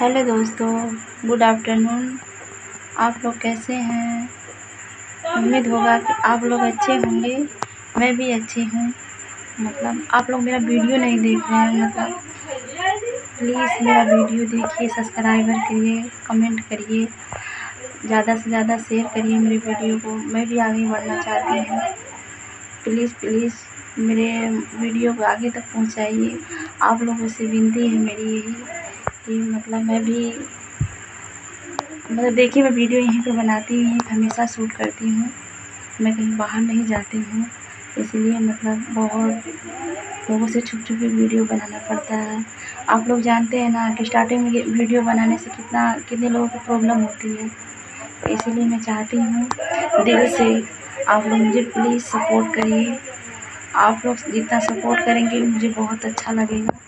Hello दोस्तों, good afternoon. आप लोग कैसे हैं? उम्मीद होगा कि आप लोग अच्छे होंगे। मैं भी अच्छी हूँ। आप लोग मेरा वीडियो नहीं देख रहे हैं। प्लीज़ मेरा वीडियो देखिए, सब्सक्राइबर करिए, कमेंट करिए, ज़्यादा से ज़्यादा शेयर करिए मेरे वीडियो को। मैं भी आगे बढ़ना चाहती हूँ। प्लीज़ मेरे वीडियो को आगे तक पहुँचाइए। आप लोगों से विनती है मेरी यही कि मैं भी देखिए, मैं वीडियो यहीं पे बनाती हूँ, हमेशा शूट करती हूँ। मैं कहीं बाहर नहीं जाती हूँ, इसलिए बहुत लोगों से छुप छुप के वीडियो बनाना पड़ता है। आप लोग जानते हैं ना कि स्टार्टिंग में वीडियो बनाने से कितने लोगों को प्रॉब्लम होती है। इसीलिए मैं चाहती हूँ दिल से आप लोग मुझे प्लीज़ सपोर्ट करिए। आप लोग जितना सपोर्ट करेंगे मुझे बहुत अच्छा लगेगा।